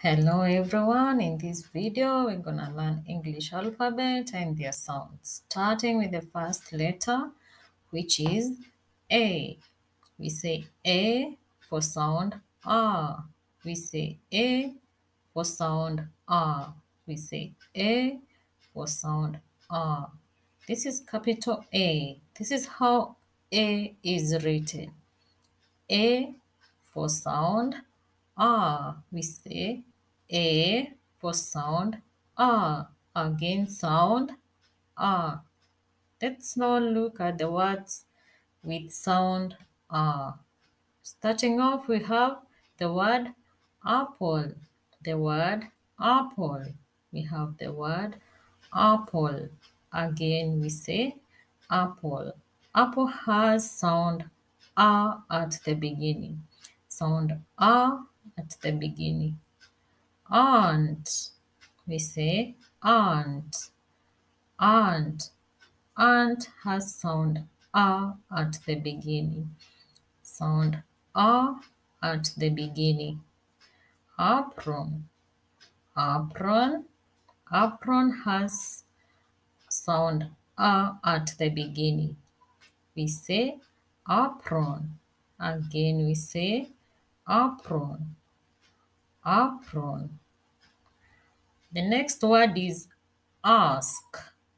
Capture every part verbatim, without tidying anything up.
Hello everyone, in this video we're gonna learn English alphabet and their sounds, starting with the first letter, which is A. We say A for sound R. We say A for sound R. We say A for sound R. This is capital A. This is how A is written. A for sound R. We say A for sound R. Again sound R. Let's now look at the words with sound R. Starting off, we have the word apple. The word apple. We have the word apple. Again, we say apple. Apple has sound R at the beginning. Sound R at the beginning. Aunt. We say aunt. Aunt. Aunt has sound R at the beginning. Sound R at the beginning. Apron. Apron. Apron has sound R at the beginning. We say apron. Again we say apron. Apron. The next word is ask.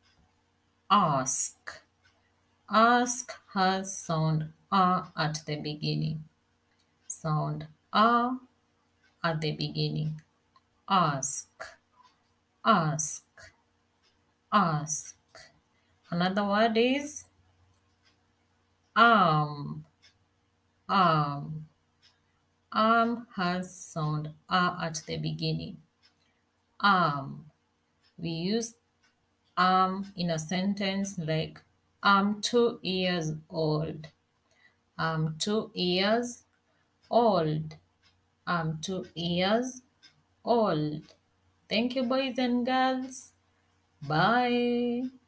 Ask. Ask has sound R at the beginning. Sound R at the beginning. Ask. Ask. Ask. Another word is arm. Arm. Arm has sound R at the beginning. Arm. We use arm in a sentence like I'm two years old. I'm two years old. I'm two years old. Thank you, boys and girls. Bye.